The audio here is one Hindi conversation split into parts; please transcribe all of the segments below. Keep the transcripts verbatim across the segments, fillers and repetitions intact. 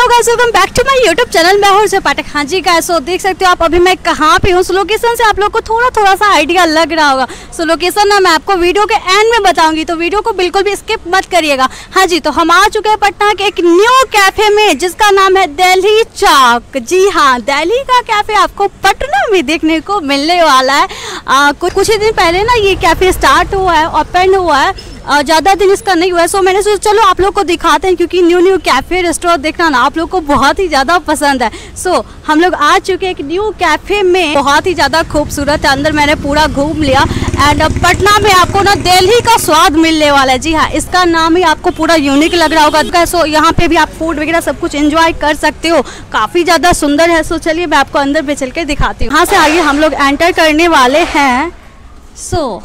Guys, welcome back to my YouTube channel. मैं हूं अर्चना पाठक। हाँ जी गाइस, तो देख सकते हो आप अभी मैं कहाँ पे हूँ। सो लोकेशन से आप लोग को थोड़ा थोड़ा सा आइडिया लग रहा होगा। सो लोकेशन ना मैं आपको वीडियो के एंड में बताऊंगी, तो वीडियो को बिल्कुल भी स्किप मत करिएगा। हाँ जी, तो हम आ चुके हैं पटना के एक न्यू कैफे में जिसका नाम है दिल्ली चौक। जी हाँ, दिल्ली का कैफे आपको पटना में देखने को मिलने वाला है। आ, कुछ कुछ ही दिन पहले ना ये कैफे स्टार्ट हुआ है, ओपन हुआ है, ज़्यादा दिन इसका नहीं हुआ है। सो मैंने सोचा चलो आप लोग को दिखाते हैं, क्योंकि न्यू न्यू कैफ़े रेस्टोरेंट देखना ना आप लोग को बहुत ही ज़्यादा पसंद है। सो हम लोग आ चुके हैं एक न्यू कैफ़े में, बहुत ही ज़्यादा खूबसूरत है। अंदर मैंने पूरा घूम लिया एंड पटना में आपको ना दिल्ली का स्वाद मिलने वाला है। जी हाँ, इसका नाम ही आपको पूरा यूनिक लग रहा होगा। सो यहाँ पे भी आप फूड वगैरह सब कुछ एंजॉय कर सकते हो, काफ़ी ज़्यादा सुंदर है। सो चलिए मैं आपको अंदर पे चल के दिखाती हूँ। यहाँ से आइए, हम लोग एंटर करने वाले हैं। सो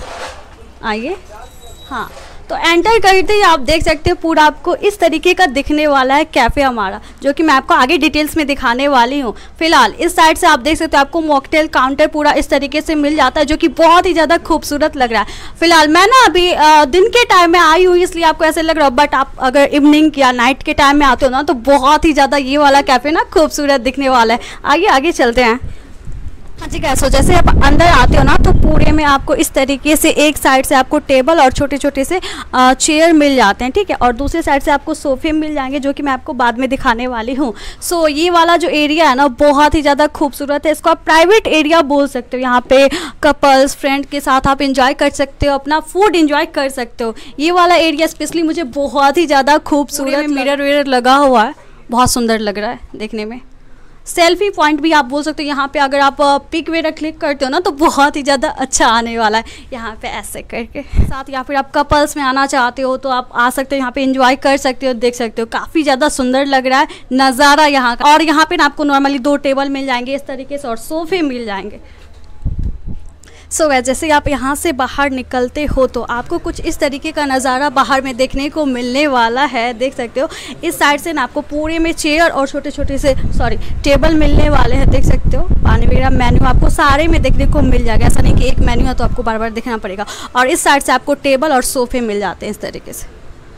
आइए, हाँ, तो एंटर करते ही आप देख सकते हो पूरा आपको इस तरीके का दिखने वाला है कैफ़े हमारा, जो कि मैं आपको आगे डिटेल्स में दिखाने वाली हूँ। फिलहाल इस साइड से आप देख सकते हो आपको मॉकटेल काउंटर पूरा इस तरीके से मिल जाता है, जो कि बहुत ही ज़्यादा खूबसूरत लग रहा है। फिलहाल मैं ना अभी आ, दिन के टाइम में आई हुई, इसलिए आपको ऐसे लग रहा हो, बट आप अगर इवनिंग या नाइट के टाइम में आते हो ना तो बहुत ही ज़्यादा ये वाला कैफ़े ना खूबसूरत दिखने वाला है। आगे आगे चलते हैं। हाँ जी गाइस, जैसे आप अंदर आते हो ना तो पूरे में आपको इस तरीके से एक साइड से आपको टेबल और छोटे छोटे से चेयर मिल जाते हैं, ठीक है, और दूसरे साइड से आपको सोफे मिल जाएंगे, जो कि मैं आपको बाद में दिखाने वाली हूँ। सो ये वाला जो एरिया है ना बहुत ही ज़्यादा खूबसूरत है। इसको आप प्राइवेट एरिया बोल सकते हो। यहाँ पे कपल्स फ्रेंड के साथ आप इंजॉय कर सकते हो, अपना फूड इंजॉय कर सकते हो। ये वाला एरिया स्पेशली मुझे बहुत ही ज़्यादा खूबसूरत, मिरर विरर लगा हुआ है, बहुत सुंदर लग रहा है देखने में। सेल्फी पॉइंट भी आप बोल सकते हो। यहाँ पे अगर आप पिक वगैरह क्लिक करते हो ना तो बहुत ही ज़्यादा अच्छा आने वाला है यहाँ पे ऐसे करके साथ। या फिर आप कपल्स में आना चाहते हो तो आप आ सकते हो, यहाँ पे एंजॉय कर सकते हो, देख सकते हो काफ़ी ज़्यादा सुंदर लग रहा है नज़ारा यहाँ का। और यहाँ पे ना आपको नॉर्मली दो टेबल मिल जाएंगे इस तरीके से और सोफे मिल जाएंगे। सो so, जैसे आप यहाँ से बाहर निकलते हो तो आपको कुछ इस तरीके का नज़ारा बाहर में देखने को मिलने वाला है, देख सकते हो। इस साइड से ना आपको पूरे में चेयर और छोटे छोटे से सॉरी टेबल मिलने वाले हैं, देख सकते हो। पानी वगैरह मेन्यू आपको सारे में देखने को मिल जाएगा, ऐसा नहीं कि एक मेन्यू है तो आपको बार बार देखना पड़ेगा। और इस साइड से आपको टेबल और सोफे मिल जाते हैं इस तरीके से।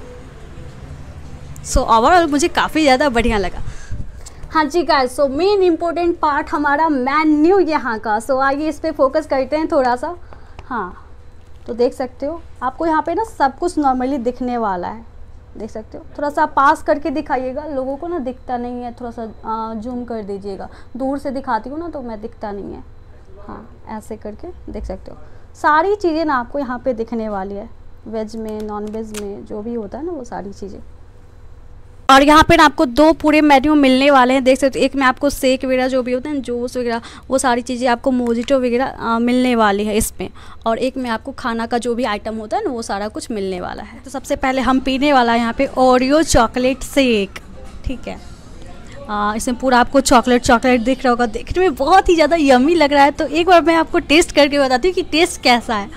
सो so, ओवरऑल मुझे काफ़ी ज़्यादा बढ़िया लगा। हाँ जी guys, so main important part हमारा मेन्यू यहाँ का। सो so, आइए इस पे फोकस करते हैं थोड़ा सा। हाँ, तो देख सकते हो आपको यहाँ पे ना सब कुछ नॉर्मली दिखने वाला है, देख सकते हो। थोड़ा सा पास करके दिखाइएगा, लोगों को ना दिखता नहीं है, थोड़ा सा जूम कर दीजिएगा। दूर से दिखाती हूँ ना तो मैं दिखता नहीं है। हाँ, ऐसे करके देख सकते हो सारी चीज़ें ना आपको यहाँ पे दिखने वाली है, वेज में नॉन वेज में जो भी होता है ना वो सारी चीज़ें। और यहाँ पे ना आपको दो पूरे मेन्यू मिलने वाले हैं, देख सकते हो। एक में आपको शेक वगैरह जो भी होते हैं, जूस वगैरह, वो सारी चीज़ें आपको मोजिटो वगैरह मिलने वाली है इसमें। और एक में आपको खाना का जो भी आइटम होता है ना वो सारा कुछ मिलने वाला है। तो सबसे पहले हम पीने वाला है यहाँ पे ओरियो चॉकलेट शेक, ठीक है। आ, इसमें पूरा आपको चॉकलेट चॉकलेट दिख रहा होगा, देखने में बहुत ही ज़्यादा यम्मी लग रहा है। तो एक बार मैं आपको टेस्ट करके बताती हूँ कि टेस्ट कैसा है।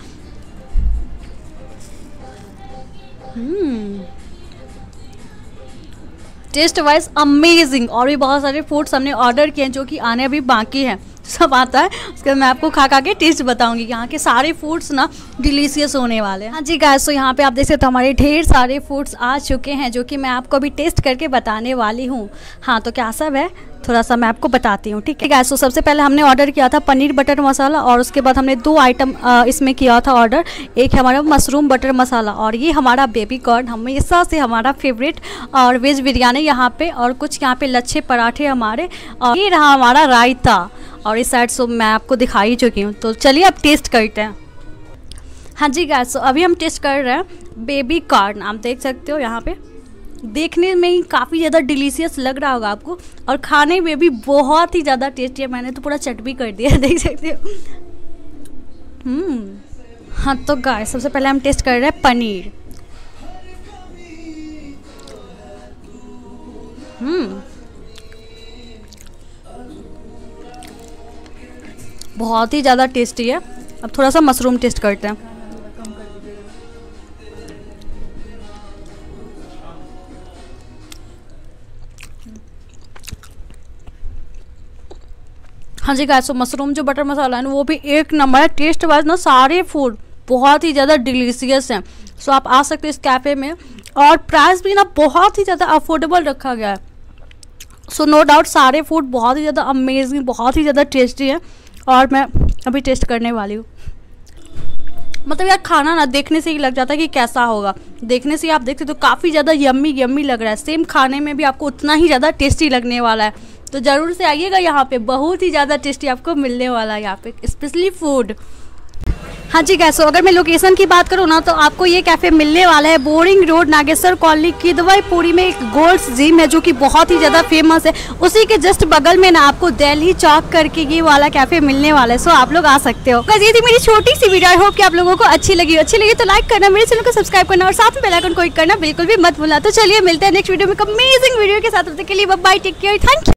Hmm taste wise amazing. और भी बहुत सारे फूड्स हमने ऑर्डर किए हैं जो कि आने अभी बाकी हैं, सब आता है उसके बाद मैं आपको खा खा के टेस्ट बताऊंगी। यहाँ के सारे फूड्स ना डिलीशियस होने वाले हैं। हाँ जी गाइस, तो यहाँ पे आप देख सकते हो हमारे ढेर सारे फूड्स आ चुके हैं, जो कि मैं आपको अभी टेस्ट करके बताने वाली हूँ। हाँ, तो क्या सब है थोड़ा सा मैं आपको बताती हूँ, ठीक है गाइस। तो सबसे पहले हमने ऑर्डर किया था पनीर बटर मसाला, और उसके बाद हमने दो आइटम इसमें किया था ऑर्डर। एक है हमारा मशरूम बटर मसाला, और ये हमारा बेबी कॉर्न हमेशा से हमारा फेवरेट, और वेज बिरयानी यहाँ पे, और कुछ यहाँ पे लच्छे पराठे हमारे, और ये रहा हमारा रायता। और इस साइड से मैं आपको दिखा ही चुकी हूँ। तो चलिए अब टेस्ट करते हैं। हाँ जी गाइस, तो अभी हम टेस्ट कर रहे हैं बेबी कॉर्न। आप देख सकते हो यहाँ पे देखने में ही काफ़ी ज़्यादा डिलीशियस लग रहा होगा आपको, और खाने में भी बहुत ही ज़्यादा टेस्टी है। मैंने तो पूरा चट भी कर दिया, देख सकते हो। हम्म हाँ, तो गाइस सबसे पहले हम टेस्ट कर रहे हैं पनीर। हम्म बहुत ही ज़्यादा टेस्टी है। अब थोड़ा सा मशरूम टेस्ट करते हैं। हाँ जी गाइस, तो मशरूम जो बटर मसाला है ना वो भी एक नंबर है। टेस्ट वाइज ना सारे फूड बहुत ही ज़्यादा डिलीशियस हैं। सो आप आ सकते हो इस कैफ़े में, और प्राइस भी ना बहुत ही ज़्यादा अफोर्डेबल रखा गया है। सो नो डाउट सारे फूड बहुत ही ज़्यादा अमेजिंग, बहुत ही ज़्यादा टेस्टी है और मैं अभी टेस्ट करने वाली हूँ। मतलब यार खाना ना देखने से ही लग जाता है कि कैसा होगा, देखने से ही आप देखते तो काफ़ी ज़्यादा यम्मी यम्मी लग रहा है। सेम खाने में भी आपको उतना ही ज़्यादा टेस्टी लगने वाला है, तो ज़रूर से आइएगा यहाँ पे, बहुत ही ज़्यादा टेस्टी आपको मिलने वाला है यहाँ पे स्पेशली फूड। हाँ जी गाइस, अगर मैं लोकेशन की बात करूँ ना तो आपको ये कैफ़े मिलने वाला है Boring Road Nageshwar colony Kidwaipuri में एक गोल्ड्स जिम है जो कि बहुत ही ज़्यादा फेमस है। उसी के जस्ट बगल में ना आपको दिल्ली चौक करके ये वाला कैफ़े मिलने वाला है। सो आप लोग आ सकते हो। बस ये थी मेरी छोटी सी वीडियो, आई होप कि आप लोगों को अच्छी लगी अच्छी लगी तो लाइक करना, मेरे चैनल को सब्सक्राइब करना और साथ में बेल आइकन को क्लिक करना बिल्कुल भी मत भूलना। तो चलिए मिलते हैं नेक्स्ट वीडियो में अमेजिंग वीडियो के साथ, तब तक के लिए bye bye, take care, thank you.